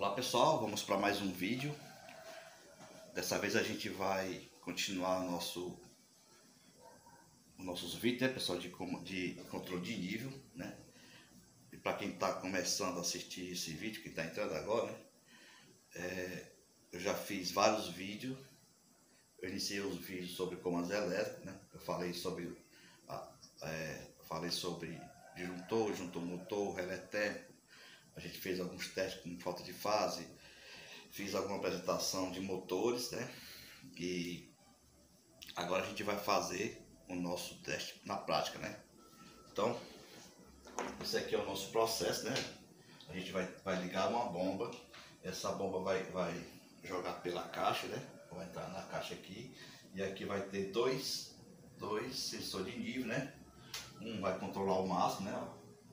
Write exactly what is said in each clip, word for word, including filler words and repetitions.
Olá pessoal, vamos para mais um vídeo. Dessa vez a gente vai continuar nosso, nossos vídeos, né, pessoal, de, de controle de nível, né? E para quem está começando a assistir esse vídeo, que está entrando agora, né, é, eu já fiz vários vídeos. Eu iniciei os vídeos sobre comandos elétricos, né? Eu falei sobre, a, é, falei sobre disjuntor, disjuntor motor, relé térmico. A gente fez alguns testes com falta de fase, fiz alguma apresentação de motores, né? E agora a gente vai fazer o nosso teste na prática, né? Então, esse aqui é o nosso processo, né? A gente vai, vai ligar uma bomba, essa bomba vai, vai jogar pela caixa, né? Vai entrar na caixa aqui, e aqui vai ter dois, dois sensores de nível, né? Um vai controlar o máximo, né?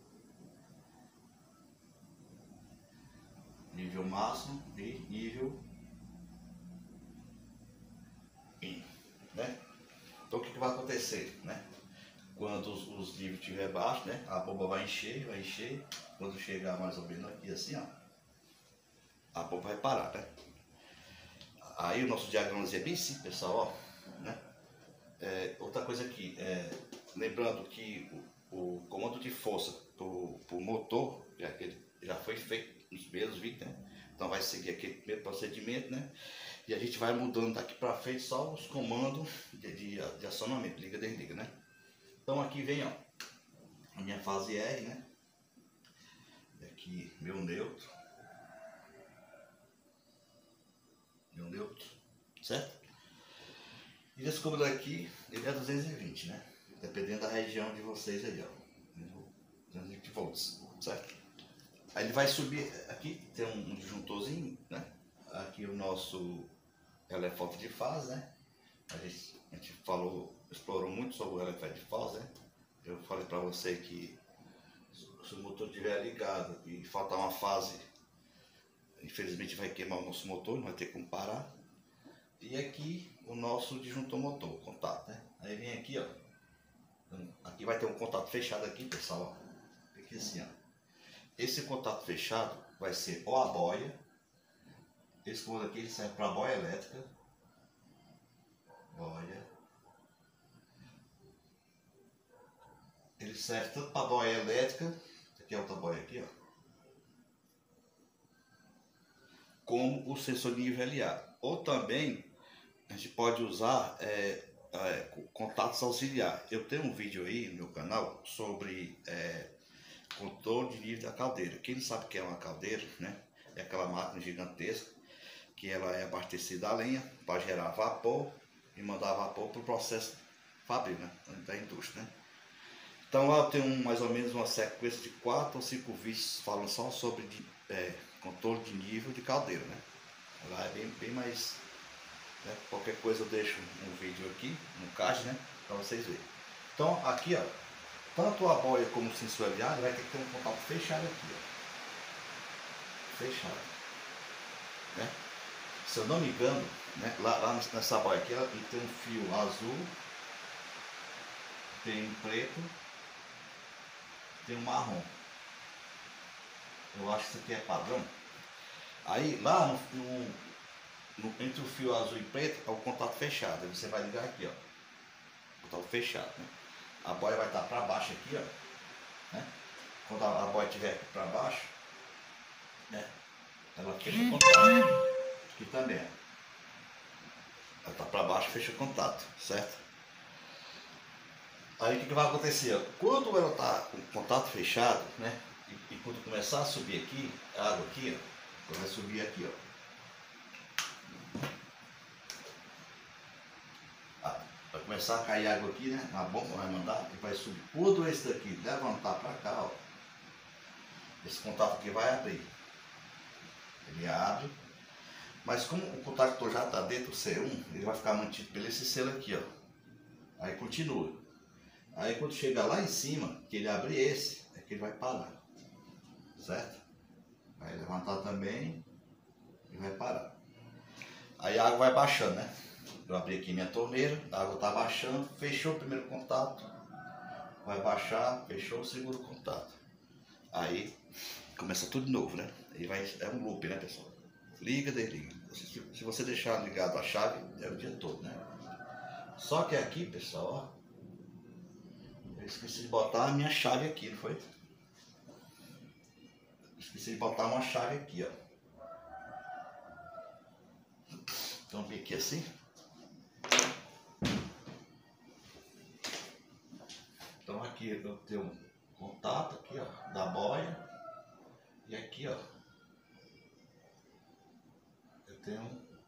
Nível máximo e nível mínimo, né? Então o que, que vai acontecer, né? Quando os, os níveis estiver baixo, né? A bomba vai encher, vai encher. Quando chegar mais ou menos aqui assim, ó, a bomba vai parar, né? Aí o nosso diagramazinho é bem simples, pessoal, ó, né? É, outra coisa aqui, é, lembrando que o, o comando de força para o motor, já, que já foi feito nos primeiros vídeos, né? Então vai seguir aquele primeiro procedimento, né? E a gente vai mudando daqui para frente só os comandos de, de, de acionamento, liga, desliga, né? Então aqui vem, ó, a minha fase R, né? E aqui meu neutro. Meu neutro, certo? E esse comando aqui, ele é duzentos e vinte, né? Dependendo da região de vocês aí, ó. duzentos e vinte volts, certo? Aí ele vai subir, aqui tem um disjuntorzinho, né? Aqui o nosso relé falta de fase, né? A gente, a gente falou, explorou muito sobre o relé falta de fase, né? Eu falei para você que se o motor estiver ligado e faltar uma fase, infelizmente vai queimar o nosso motor, não vai ter como parar. E aqui o nosso disjuntor motor, o contato, né? Aí vem aqui, ó. Aqui vai ter um contato fechado aqui, pessoal, ó. Aqui assim, ó. Esse contato fechado vai ser ou a boia. Esse comando aqui ele serve para boia elétrica. Boia. Ele serve tanto para boia elétrica, aqui é outra boia aqui, ó, como o sensor de nível L A. Ou também a gente pode usar é, é, contatos auxiliares. Eu tenho um vídeo aí no meu canal sobre é, controle de nível da caldeira. Quem não sabe o que é uma caldeira, né? É aquela máquina gigantesca que ela é abastecida a lenha para gerar vapor e mandar vapor para o processo fabril, né? Da indústria, né? Então lá eu tenho mais ou menos uma sequência de quatro ou cinco vídeos falando só sobre de, é, controle de nível de caldeira, né? Lá é bem, bem mais, né? Qualquer coisa eu deixo um vídeo aqui no card, né? Para vocês verem. Então aqui, ó, tanto a boia como o sensor L A vai ter que ter um contato fechado aqui, ó. Fechado, né? Se eu não me engano, né? Lá, lá nessa boia aqui, ó, tem um fio azul, tem um preto, tem um marrom. Eu acho que isso aqui é padrão. Aí lá no, no, no, entre o fio azul e preto é o contato fechado. Aí você vai ligar aqui, ó. Contato fechado, né? A boia vai estar para baixo aqui, ó, né? Quando a, a boia estiver aqui para baixo, né? Ela fecha o contato. Aqui também, ó. Ela está para baixo, fecha o contato, certo? Aí o que, que vai acontecer? Ó? Quando ela está com o contato fechado, né? E, e quando começar a subir aqui, a água aqui, ó, vai subir aqui, ó. Vai começar a cair água aqui, né? A bomba vai mandar e vai subir. Quando esse daqui levantar para cá, ó, esse contato aqui vai abrir. Ele abre. Mas como o contactor já está dentro do C um, ele vai ficar mantido pelo esse selo aqui, ó. Aí continua. Aí quando chegar lá em cima, que ele abrir esse, é que ele vai parar. Certo? Vai levantar também e vai parar. Aí a água vai baixando, né? Eu abri aqui minha torneira, a água está baixando, fechou o primeiro contato, vai baixar, fechou o segundo contato. Aí começa tudo de novo, né? Ele vai, é um loop, né, pessoal? Liga, desliga. Se, se você deixar ligado a chave, é o dia todo, né? Só que aqui, pessoal, ó, eu esqueci de botar a minha chave aqui, não foi? Esqueci de botar uma chave aqui, ó. Então, vem aqui assim. Então, aqui eu tenho um contato aqui, ó, da boia. E aqui, ó, eu tenho,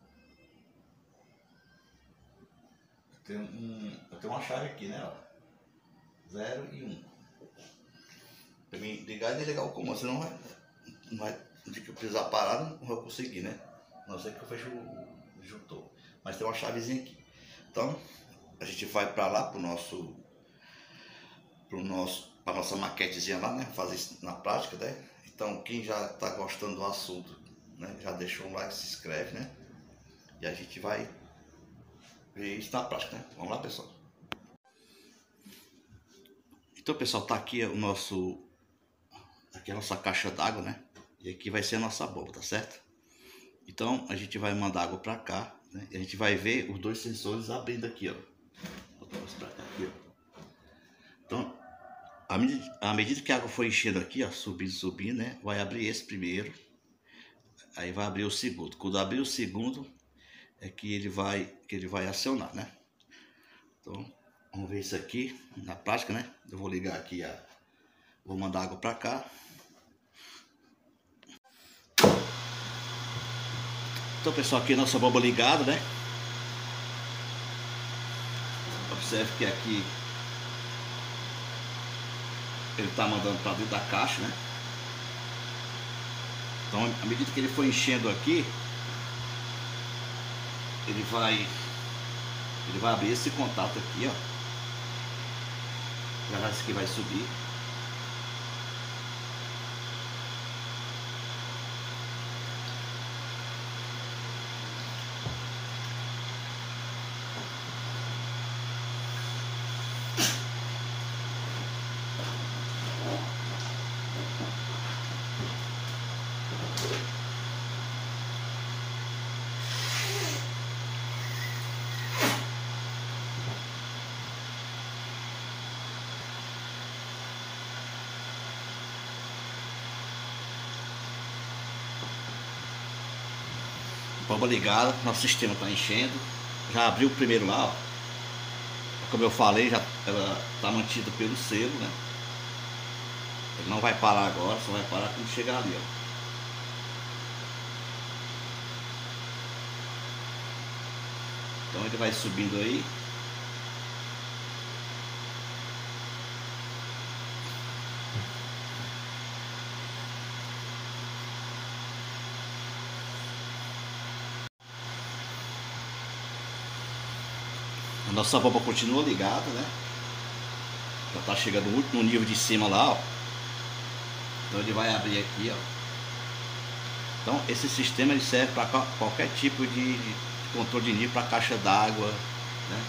eu tenho um, eu tenho uma chave aqui, né, ó, zero e um. Pra mim ligar e desligar o comando, senão não vai, não vai, de que eu precisar parar, não vou conseguir, né? A não ser que eu feche o disjuntor. Mas tem uma chavezinha aqui. Então, a gente vai pra lá, pro nosso, pro nosso, pra nossa maquetezinha lá, né? Fazer isso na prática, né? Então, quem já está gostando do assunto, né, já deixou um like, se inscreve, né? E a gente vai ver isso na prática, né? Vamos lá, pessoal. Então, pessoal, tá aqui o nosso, aqui é a nossa caixa d'água, né? E aqui vai ser a nossa bomba, tá certo? Então, a gente vai mandar água para cá, né? E a gente vai ver os dois sensores abrindo aqui, ó. Vou botar pra cá aqui, ó. Então, À medida, à medida que a água for enchendo aqui, ó, subindo, subindo, né? Vai abrir esse primeiro. Aí vai abrir o segundo. Quando abrir o segundo, é que ele vai, que ele vai acionar, né? Então, vamos ver isso aqui na prática, né? Eu vou ligar aqui, a, vou mandar água para cá. Então, pessoal, aqui a nossa bomba ligada, né? Observe que aqui ele está mandando para dentro da caixa, né? Então, à medida que ele for enchendo aqui, ele vai ele vai abrir esse contato aqui, ó. Já esse aqui vai subir. Bomba ligada, nosso sistema está enchendo. Já abriu o primeiro lá, ó. Como eu falei, já ela está mantida pelo selo, né? Ele não vai parar agora, só vai parar quando chegar ali, ó. Então ele vai subindo aí. A nossa bomba continua ligada, né? Já tá chegando muito no nível de cima lá, ó. Então ele vai abrir aqui, ó. Então esse sistema ele serve para qualquer tipo de, de controle de nível, para caixa d'água, né?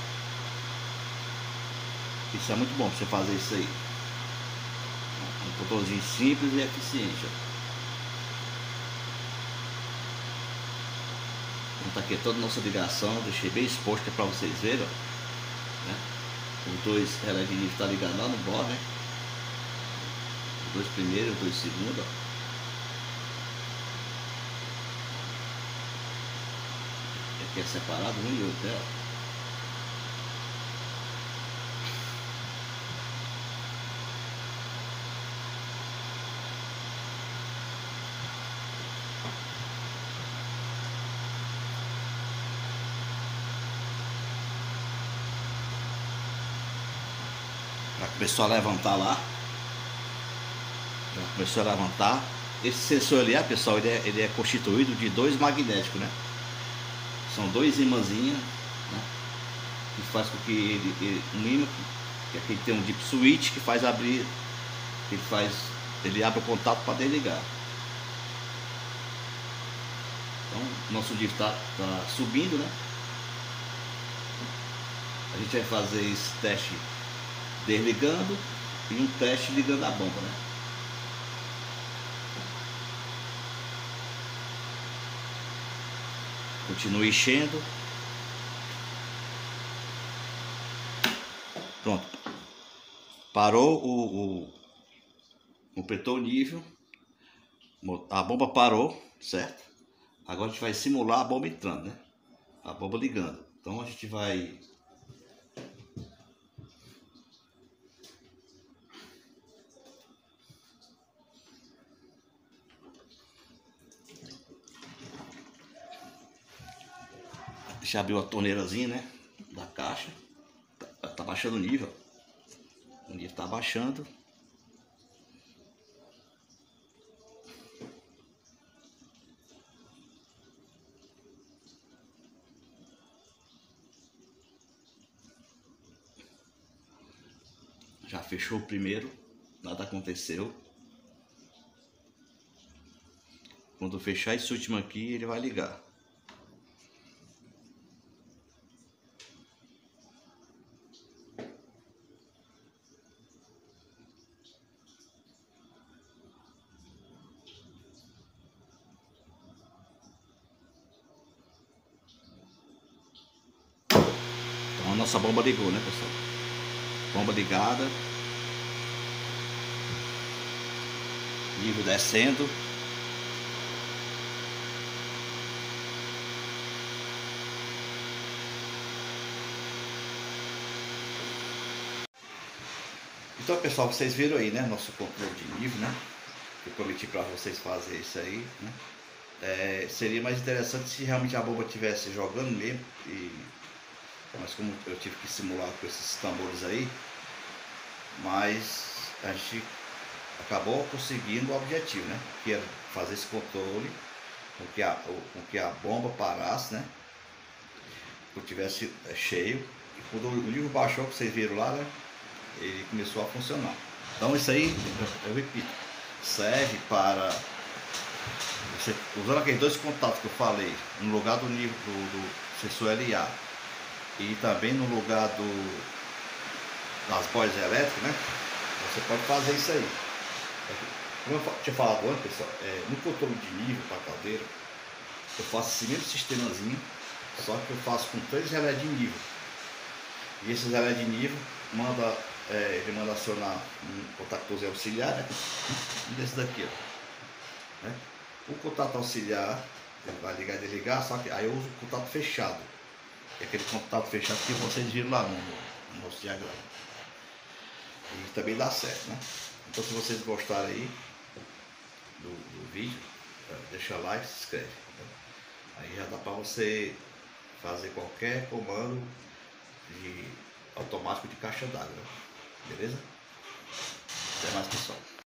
Isso é muito bom para você fazer isso aí. Um controlezinho simples e eficiente, ó. Então tá aqui toda a nossa ligação, deixei bem exposto para vocês verem, ó. Né? Os dois relés de nível tá ligado lá no bode, né? Os dois primeiros, os dois segundos, ó. Aqui é separado um e outro, né? Ó. Já começou a levantar lá. Já começou a levantar. Esse sensor ali, pessoal, ele é, ele é constituído de dois magnéticos, né? São dois imãzinhos, né? Que faz com que ele, ele um imã, que aqui tem um deep switch que faz abrir, ele faz, ele abre o contato para desligar. Então, nosso nível está tá subindo, né? A gente vai fazer esse teste desligando e um teste ligando a bomba, né? Continue enchendo. Pronto. Parou o, o completou o nível. A bomba parou, certo? Agora a gente vai simular a bomba entrando, né? A bomba ligando. Então a gente vai já abriu a torneirazinha, né, da caixa. Tá, tá baixando o nível. O nível tá baixando. Já fechou o primeiro, nada aconteceu. Quando fechar esse último aqui, ele vai ligar. Então a nossa bomba ligou, né, pessoal? Bomba ligada. Nível descendo. Então, pessoal, vocês viram aí, né, nosso controle de nível, né? Eu prometi para vocês fazer isso aí, né? É, seria mais interessante se realmente a bomba estivesse jogando mesmo, e, mas como eu tive que simular com esses tambores aí, mas a gente acabou conseguindo o objetivo, né? Que era fazer esse controle com que a, com que a bomba parasse, né? Que tivesse cheio, e quando o nível baixou, que vocês viram lá, né? Ele começou a funcionar. Então isso aí, eu, eu repito, serve para você, usando aqueles dois contatos que eu falei, no lugar do nível do, do sensor L A e também no lugar do, das boias elétricas, né? Você pode fazer isso aí. Como eu tinha falado antes, pessoal, é, no controle de nível para a caldeira, eu faço esse mesmo sistemazinho, só que eu faço com três relés de nível. E esses relés de nível, manda, é, ele manda acionar um contactorzinho auxiliar, né? E desse daqui, ó. Né? O contato auxiliar, ele vai ligar e desligar, só que aí eu uso o contato fechado. Que é aquele contato fechado que vocês viram lá no, no nosso diagrama. E também dá certo, né? Então se vocês gostarem aí do, do vídeo, deixa like e se inscreve. Tá? Aí já dá para você fazer qualquer comando de automático de caixa d'água. Beleza? Até mais, pessoal.